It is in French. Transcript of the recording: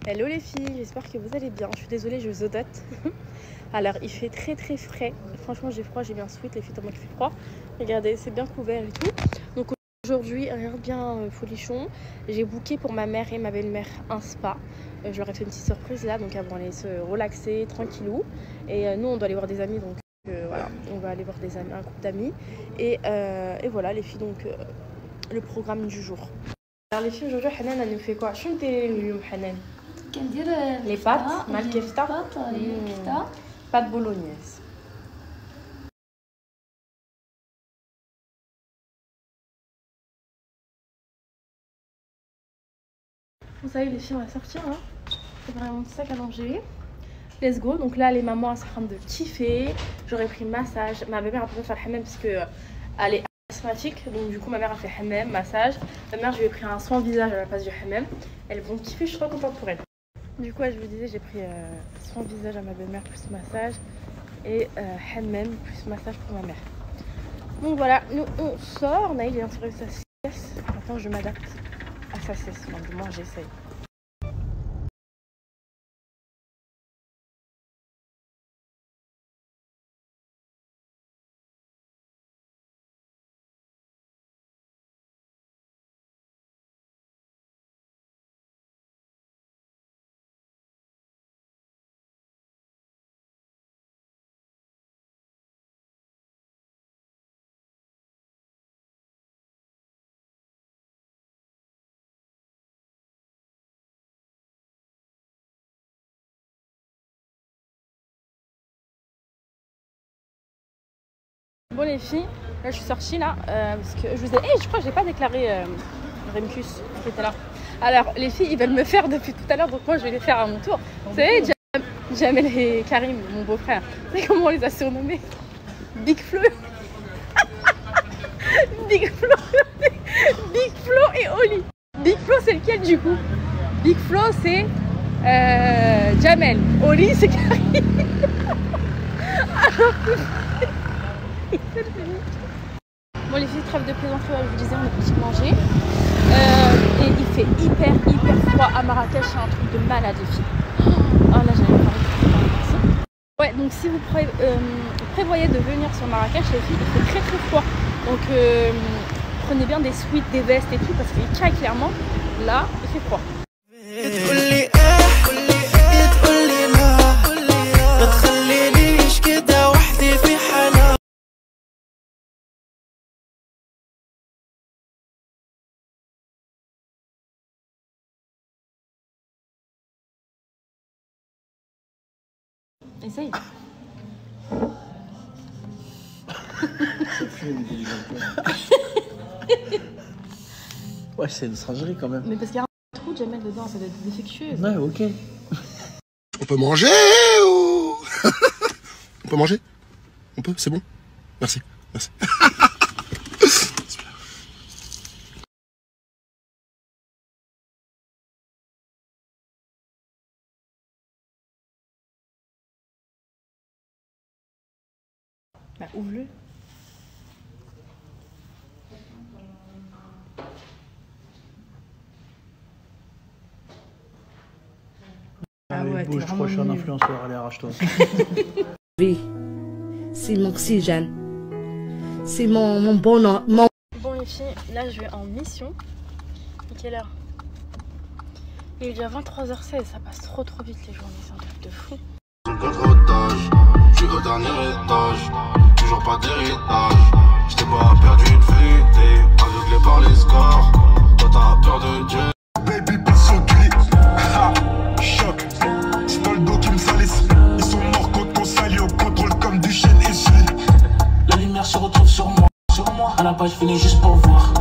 Hello les filles, j'espère que vous allez bien. Je suis désolée, je zodote. Alors, il fait très frais. Franchement, j'ai froid, j'ai bien sweat. Les filles, tellement qu'il fait froid. Regardez, c'est bien couvert et tout. Donc aujourd'hui, regarde bien folichon. J'ai booké pour ma mère et ma belle-mère un spa. Je leur ai fait une petite surprise là, donc elles vont aller se relaxer tranquillou. Et nous, on doit aller voir des amis, donc voilà, on va aller voir des amis, un couple d'amis. Et voilà les filles, donc le programme du jour. Alors les filles, aujourd'hui, Hanan, elle nous fait quoi? Je suis Hanan. Les pâtes, mal kefta, pâtes bolognaises. Vous savez les filles, on va sortir là. C'est vraiment sac à manger. Let's go. Donc là les mamans elles sont en train de kiffer. J'aurais pris massage. Ma mère a pas fait le hammam parce que elle est asthmatique. Donc du coup ma mère a fait hammam, massage. Ma mère je lui ai pris un soin visage à la place du hammam. Elles vont kiffer, je suis trop contente pour elles. Du coup, je vous disais, j'ai pris soin visage à ma belle-mère plus massage et hammam plus massage pour ma mère. Donc voilà, nous on sort. Naïl est en train de sa sieste. Maintenant, je m'adapte à sa sieste. Enfin, du moins, j'essaye. Bon les filles, là je suis sortie là parce que je vous ai... je crois que j'ai pas déclaré Remkus qui était là. Alors les filles ils veulent me faire depuis tout à l'heure, donc moi je vais les faire à mon tour. Vous savez, Jamel et Karim, mon beau-frère, vous savez comment on les a surnommés? Big Flo. Big Flo. Big Flo et Oli. Big Flo c'est lequel du coup? Big Flo c'est Jamel. Oli c'est Karim. Alors, bon les filles, trêve de plaisanterie, je vous disais, on est parti manger et il fait hyper froid à Marrakech, c'est un truc de malade les filles. Oh là j'avais pas envie. Ouais, donc si vous prévoyez de venir sur Marrakech les filles, il fait très froid, donc prenez bien des sweats, des vestes et tout parce qu'il caille clairement, là il fait froid. Essaye. Ouais, c'est une singerie quand même. Mais parce qu'il y a un trou de Jamel dedans, ça doit être défectueux. Ouais, ok. On peut manger ou... On peut manger? On peut? C'est bon? Merci. Merci. Bah ouvre-le. Ah ouais, bouge, je crois que je suis un influenceur, allez arrache-toi. Oui, c'est mon oxygène. C'est mon bonheur. Bon les filles, là je vais en mission. Et quelle heure? Il est déjà 23h16, ça passe trop vite les journées, c'est un truc de fou. Je suis au dernier étage, toujours pas d'héritage. J't'ai pas perdu de flûter, aveuglé par les scores. Toi t'as peur de Dieu. Baby passe au gris, choc. C'est dans le dos qui me salisse. Ils sont morts quand on salit au contrôle comme du chêne et suie. La lumière se retrouve sur moi. À la page finie juste pour voir.